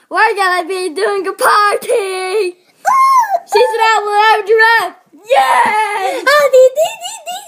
we're gonna be doing a party. She's an apple, I'm a giraffe. Yay!